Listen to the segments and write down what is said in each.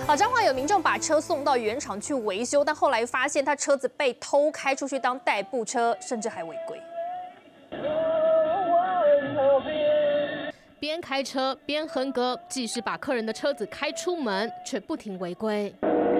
彰化有民众把车送到原厂去维修，但后来发现他车子被偷开出去当代步车，甚至还违规。 边开车边哼歌，技师把客人的车子开出门，却不停违规。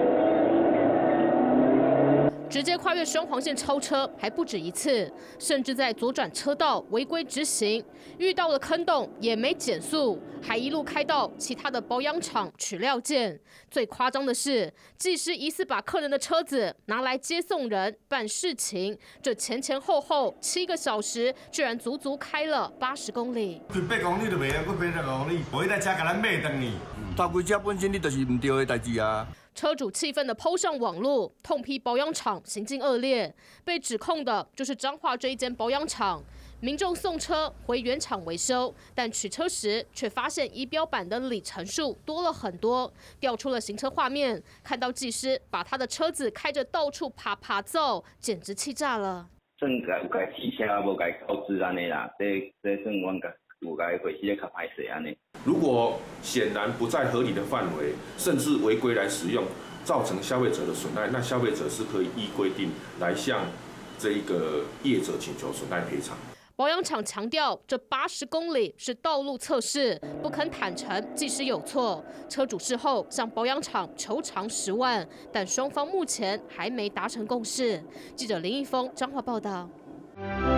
直接跨越双黄线超车，还不止一次，甚至在左转车道违规直行，遇到了坑洞也没减速，还一路开到其他的保养厂取料件。最夸张的是，技师疑似把客人的车子拿来接送人办事情，这前后7个小时，居然足足开了80公里。 开8公里就袂了，搁8公里，无迄台车甲咱买转去。 偷开车本身你就是唔对的代志啊。 车主气愤地抛上网络，痛批保养厂行径恶劣。被指控的就是彰化这一间保养厂。民众送车回原厂维修，但取车时却发现仪表板的里程数多了很多，调出了行车画面，看到技师把他的车子开着到处爬走，简直气炸了。 算有该汽车无该告知安尼啦，这算阮个。 有该回去较歹势安尼。 如果显然不在合理的范围，甚至违规来使用，造成消费者的损害，那消费者是可以依规定来向这一个业者请求损害赔偿。 保养厂强调，这80公里是道路测试，不肯坦诚技师有错。车主事后向保养厂求偿10万，但双方目前还没达成共识。记者林一峰彰化报道。